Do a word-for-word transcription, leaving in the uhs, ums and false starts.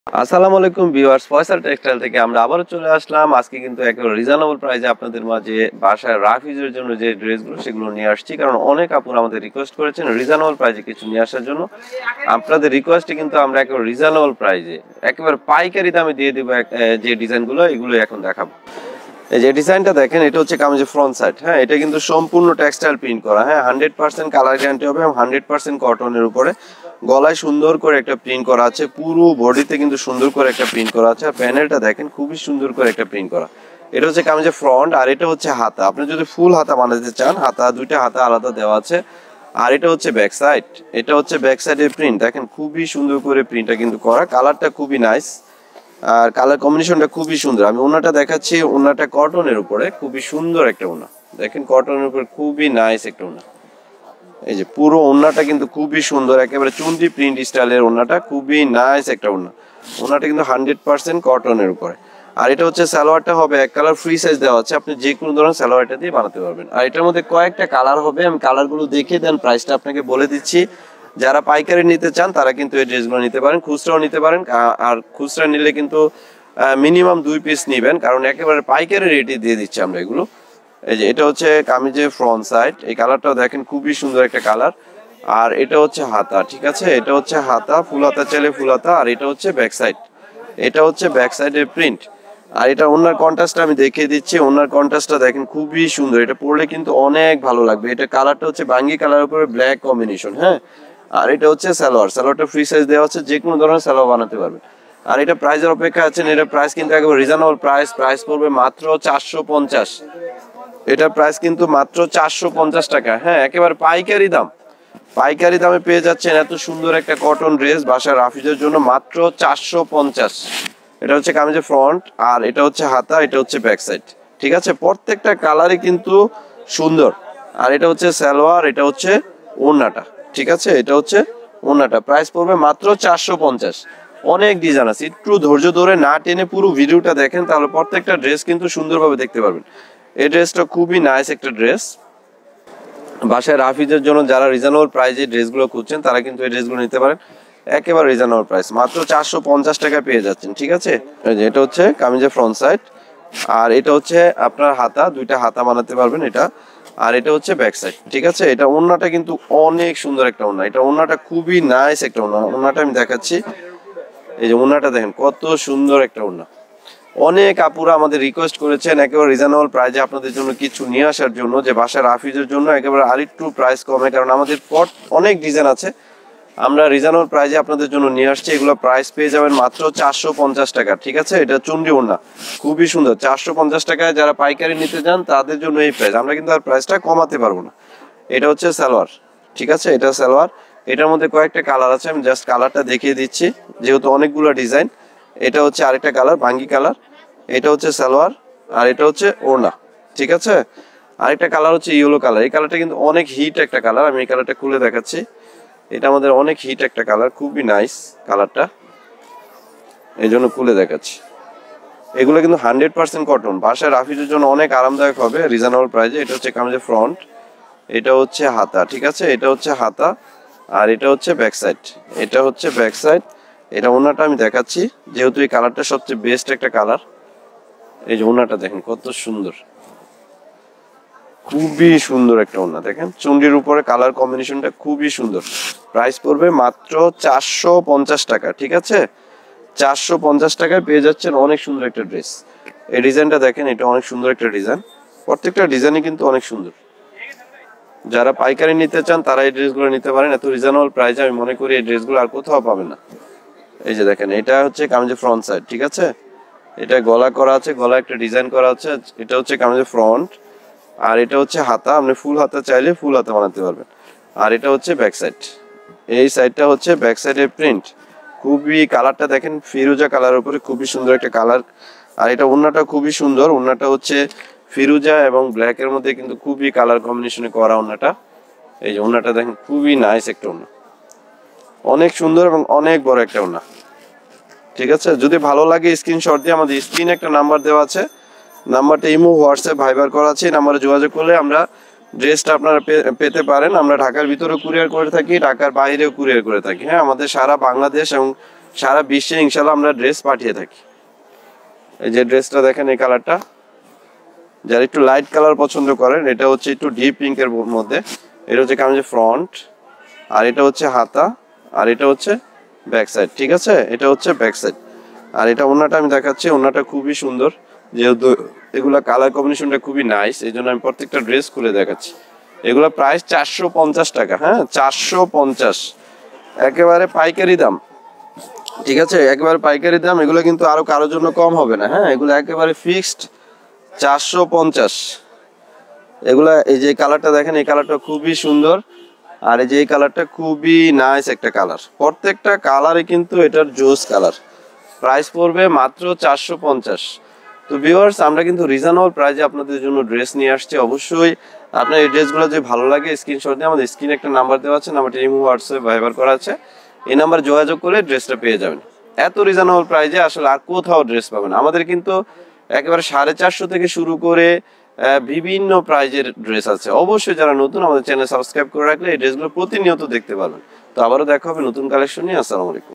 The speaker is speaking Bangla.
আসসালামু আলাইকুম ভিউয়ার্স, ফয়সাল টেক্সটাইল থেকে আমরা আবারও চলে আসলাম। আজকে কিন্তু একেবারে রিজনেবল প্রাইসে আপনাদের মাঝে বাসায় রাফিজের জন্য যে ড্রেসগুলো সেগুলো নিয়ে আসছি, কারণ অনেক আপুরা আমাদের রিকোয়েস্ট করেছেন রিজনেবল প্রাইসে কিছু নিয়ে আসার জন্য। আপনাদের রিকোয়েস্টে কিন্তু আমরা একেবারে রিজনেবল প্রাইসে একেবারে পাইকারি দামে দিয়ে দেবো যে ডিজাইনগুলো, এগুলো এখন দেখাবো। এই যে ডিজাইনটা দেখেন, এটা হচ্ছে কামিজের ফ্রন্ট সাইড। হ্যাঁ, এটা কিন্তু সম্পূর্ণ টেক্সটাইল প্রিন্ট করা। হ্যাঁ, হান্ড্রেড পার্সেন্ট কালার গ্যারান্টি হবে এবং হান্ড্রেড পার্সেন্ট কটনের উপরে। গলায় সুন্দর করে একটা প্রিন্ট করা আছে, পুরো বডিতে কিন্তু সুন্দর করে একটা প্রিন্ট করা আছে। আর প্যানেলটা দেখেন, খুবই সুন্দর করে একটা প্রিন্ট করা। এটা হচ্ছে কামিজের ফ্রন্ট, আর এটা হচ্ছে হাতা। আপনি যদি ফুল হাতা বানাতে চান, হাতা দুইটা হাতা আলাদা দেওয়া আছে। আর এটা হচ্ছে ব্যাক সাইড, এটা হচ্ছে ব্যাক সাইডের প্রিন্ট। দেখেন খুবই সুন্দর করে প্রিন্টটা কিন্তু করা, কালারটা খুবই নাইস, আর কালার কম্বিনেশনটা খুবই সুন্দর। আমি ওনাটা দেখাচ্ছি, ওনাটা কটনের উপরে, খুবই সুন্দর একটা ওনা। দেখেন কটনের উপরে খুবই নাইস একটা ওনা। এই যে পুরো ওনাটা কিন্তু খুবই সুন্দর, একেবারে চুন্ডি প্রিন্ট স্টাইলের ওনাটা, খুবই নাইস একটা ওনা। ওনাটা কিন্তু হান্ড্রেড পার্সেন্ট কটনের উপরে। আর এটা হচ্ছে সালোয়ারটা হবে এক কালার, ফ্রি সাইজ দেওয়া আছে, আপনি যে কোনো ধরনের সালোয়ারটা দিয়ে বানাতে পারবেন। আর এটার মধ্যে কয়েকটা কালার হবে, আমি কালারগুলো দেখে দেন প্রাইসটা আপনাকে বলে দিচ্ছি। যারা পাইকারি নিতে চান তারা কিন্তু এই ড্রেসগুলো নিতে পারেন, খুচরাও নিতে পারেন। আর খুচরা নিলে কিন্তু মিনিমাম দুই পিস নেবেন, কারণ একেবারে পাইকারি রেটে দিয়ে দিচ্ছি আমরা এগুলো। এই যে এটা হচ্ছে কামিজের ফ্রন্ট সাইড, এই কালারটাও দেখেন খুবই সুন্দর একটা কালার। আর এটা হচ্ছে হাতা, ঠিক আছে, এটা হচ্ছে হাতা, ফুল হাতা চাইলে ফুল হাতা। আর এটা হচ্ছে ব্যাক সাইড, এটা হচ্ছে ব্যাক সাইডের প্রিন্ট। আর এটা ওনার কন্ট্রাস্টটা আমি দেখিয়ে দিচ্ছি। ওনার কন্ট্রাস্টটা দেখেন খুবই সুন্দর, এটা পরলে কিন্তু অনেক ভালো লাগবে। এটা কালারটা হচ্ছে বাঙ্গি কালার উপরে ব্ল্যাক কম্বিনেশন। হ্যাঁ, আর এটা হচ্ছে সালোয়ার, সালোয়ারটা ফ্রি সাইজ দেওয়া আছে, যে কোনো ধরনের সালোয়ার বানাতে পারবেন। আর এটা প্রাইসের অপেক্ষা আছেন, এটা প্রাইস কিন্তু একেবারে রিজনেবল প্রাইস। প্রাইস পড়বে মাত্র চারশো পঞ্চাশ। এটা প্রাইস কিন্তু মাত্র চারশো পঞ্চাশ টাকা। হ্যাঁ, একেবারে পাইকারি দাম, পাইকারি দামে পেয়ে যাচ্ছেন এত সুন্দর একটা কটন ড্রেস বাসার রাফিজের জন্য মাত্র চারশো পঞ্চাশ। এটা হচ্ছে কামিজের ফ্রন্ট, আর এটা হচ্ছে হাতা, এটা হচ্ছে ব্যাক সাইড, ঠিক আছে। প্রত্যেকটা কালারই কিন্তু সুন্দর। আর এটা হচ্ছে সালোয়ার, এটা হচ্ছে ওড়নাটা, ঠিক আছে, এটা হচ্ছে ওড়নাটা। প্রাইস পড়বে মাত্র চারশো পঞ্চাশ। অনেক ডিজাইন আছে, একটু ধৈর্য ধরে না টেনে পুরো ভিডিওটা দেখেন, তাহলে প্রত্যেকটা ড্রেস কিন্তু সুন্দরভাবে দেখতে পারবেন। এই ড্রেসটা খুবই নাইস একটা ড্রেস বাসায় রাফিজের জন্য। যারা রিজনেবল প্রাইসে ড্রেসগুলো খুঁজছেন তারা কিন্তু এই ড্রেসগুলো নিতে পারেন, একেবারে রিজনেবল প্রাইস, মাত্র চারশো পঞ্চাশ টাকায় পেয়ে যাচ্ছেন, ঠিক আছে। এটা হচ্ছে কামিজের ফ্রন্ট সাইড, আর এটা হচ্ছে আপনার হাতা, দুইটা হাতা বানাতে পারবেন এটা। আর এটা হচ্ছে ব্যাক সাইড, ঠিক আছে। এটা ওড়নাটা কিন্তু অনেক সুন্দর একটা ওড়না, এটা ওড়নাটা খুবই নাইস একটা ওড়না। ওড়নাটা আমি দেখাচ্ছি, এই যে ওড়নাটা দেখেন কত সুন্দর একটা ওড়না। অনেক আপুরা আমাদের রিকোয়েস্ট করেছেন একেবারে রিজনেবল প্রাইসে আপনাদের জন্য কিছু নিয়ে আসার জন্য, যে বাসার রাফিজের জন্য একেবারে আরেকটু প্রাইস কমে, কারণ আমাদের পট অনেক ডিজাইন আছে, আমরা রিজনেবল প্রাইসে আপনাদের জন্য নিয়ে আসছি। এগুলো প্রাইস পেয়ে যাবেন মাত্র চারশো পঞ্চাশ টাকা, ঠিক আছে। এটা চুন্ডি ওড়না, খুবই সুন্দর, চারশো পঞ্চাশ টাকায় যারা পাইকারি নিতে চান তাদের জন্য এই প্রাইস। আমরা কিন্তু আর প্রাইসটা কমাতে পারবো না। এটা হচ্ছে সালোয়ার, ঠিক আছে, এটা সালোয়ার। এটার মধ্যে কয়েকটা কালার আছে, আমি জাস্ট কালারটা দেখিয়ে দিচ্ছি যেহেতু অনেকগুলো ডিজাইন। এটা হচ্ছে আরেকটা কালার, বাঙ্গি কালার। এটা হচ্ছে সালোয়ার, আর এটা হচ্ছে ওড়না, ঠিক আছে। আরেকটা কালার হচ্ছে ইয়েলো কালার, এই কালারটা কিন্তু অনেক হিট একটা কালার, আমি এই কালারটা খুলে দেখাচ্ছি। এটা আমাদের অনেক হিট একটা কালার, খুবই নাইস কালারটা, এই জন্য খুলে দেখাচ্ছি। এগুলো কিন্তু হান্ড্রেড পার্সেন্ট কটন, বাসায় রাফিজের জন্য অনেক আরামদায়ক হবে রিজনেবল প্রাইসে। এটা হচ্ছে কামিজের ফ্রন্ট, এটা হচ্ছে হাতা, ঠিক আছে, এটা হচ্ছে হাতা। আর এটা হচ্ছে ব্যাক সাইড, এটা হচ্ছে ব্যাক সাইড। এটা ওড়নাটা আমি দেখাচ্ছি, যেহেতু এই কালারটা সবচেয়ে বেস্ট একটা কালার। এই যে ওড়নাটা দেখেন কত সুন্দর, খুবই সুন্দর একটা ওড়না। দেখেন চুন্ডির উপরে কালার কম্বিনেশনটা খুবই সুন্দর। প্রাইস পড়বে মাত্র চারশো পঞ্চাশ টাকা, ঠিক আছে। চারশো পঞ্চাশ টাকায় পেয়ে যাচ্ছেন অনেক সুন্দর একটা ড্রেস। এই ডিজাইনটা দেখেন, এটা অনেক সুন্দর একটা ডিজাইন, প্রত্যেকটা ডিজাইনই কিন্তু অনেক সুন্দর। যারা পাইকারি নিতে চান তারা এই ড্রেসগুলো নিতে পারেন, এত রিজনেবল প্রাইসে আমি মনে করি এই ড্রেসগুলো আর কোথাও পাবেন না। এই যে দেখেন, এটা হচ্ছে কামিজের ফ্রন্ট সাইড, ঠিক আছে। এটা গলা করা আছে, গলা একটা ডিজাইন করা আছে। এটা হচ্ছে কামিজের ফ্রন্ট, আর এটা হচ্ছে হাতা, আপনি ফুল হাতা চাইলে ফুল হাতা বানাতে পারবেন। আর এটা হচ্ছে ব্যাক সাইড, এই সাইডটা হচ্ছে ব্যাক সাইডের প্রিন্ট। খুবই কালারটা দেখেন ফিরোজা কালার উপরে, খুবই সুন্দর একটা কালার। আর এটা ওড়নাটা খুবই সুন্দর, ওড়নাটা হচ্ছে ফিরোজা এবং ব্ল্যাকের মধ্যে কিন্তু খুবই কালার কম্বিনেশনে করা ওড়নাটা। এই যে ওড়নাটা দেখেন খুবই নাইস একটা ওড়না, অনেক সুন্দর এবং অনেক বড় একটা ওড়না, ঠিক আছে। যদি ভালো লাগে স্ক্রিনশট দিয়ে, আমাদের স্ক্রিনে একটা নাম্বার দেওয়া আছে, নাম্বারটা ইমো, হোয়াটসঅ্যাপ, ভাইবার করা আছে, এই নাম্বারে যোগাযোগ করলে আমরা ড্রেসটা আপনারা পেতে পারেন। আমরা ঢাকার ভিতরেও কুরিয়ার করে থাকি, ঢাকার বাইরেও কুরিয়ার করে থাকি। হ্যাঁ, আমাদের সারা বাংলাদেশ এবং সারা বিশ্বে ইনশাল্লাহ আমরা ড্রেস পাঠিয়ে থাকি। এই যে ড্রেসটা দেখেন, এই কালারটা, যারা একটু লাইট কালার পছন্দ করেন, এটা হচ্ছে একটু ডিপ পিঙ্কের মধ্যে। এটা হচ্ছে কামিজের ফ্রন্ট, আর এটা হচ্ছে হাতা, আর এটা হচ্ছে ব্যাক সাইড। ঠিক আছে, এটা হচ্ছে ব্যাক সাইড। আর এটা ওন্নাটা আমি দেখাচ্ছি, ওন্নাটা খুবই সুন্দর, যেহেতু এগুলা কালার কম্বিনেশনটা খুবই নাইস, এই জন্য আমি প্রত্যেকটা ড্রেস খুলে দেখাচ্ছি। এগুলো প্রাইস চারশো পঞ্চাশ টাকা। হ্যাঁ, চারশো পঞ্চাশ, একেবারে পাইকারি দাম। ঠিক আছে, একেবারে পাইকারি দাম। এগুলো কিন্তু আরো কারোর জন্য কম হবে না। হ্যাঁ, এগুলো একেবারে ফিক্সড চারশো পঞ্চাশ। এগুলা, এই যে কালারটা দেখেন, এই কালারটা খুবই সুন্দর, আর এই যে এই কালারটা খুবই নাইস একটা কালার। প্রত্যেকটা কালারে কিন্তু এটার জোস কালার। প্রাইস পড়বে মাত্র চারশো পঞ্চাশ। তো ভিউয়ার্স, আমরা কিন্তু রিজনেবল প্রাইসে আপনাদের জন্য ড্রেস নিয়ে আসছি। অবশ্যই আপনার এই ড্রেসগুলো যদি ভালো লাগে স্ক্রিনশট দিয়ে আমাদের স্ক্রিনে একটা নাম্বার দেওয়া আছে, নাম্বারটি ইমো, হোয়াটসঅ্যাপ, ভাইবার করা আছে, এই নাম্বারে যোগাযোগ করে ড্রেসটা পেয়ে যাবেন। এত রিজনেবল প্রাইসে আসলে আর কোথাও ড্রেস পাবেন। আমাদের কিন্তু একেবারে সাড়ে চারশো থেকে শুরু করে বিভিন্ন প্রাইজের ড্রেস আছে। অবশ্যই যারা নতুন, আমাদের চ্যানেল সাবস্ক্রাইব করে রাখলে এই ড্রেসগুলো প্রতিনিয়ত দেখতে পারবেন। তো আবারও দেখা হবে নতুন কালেকশন নিয়ে। আসসালামু আলাইকুম।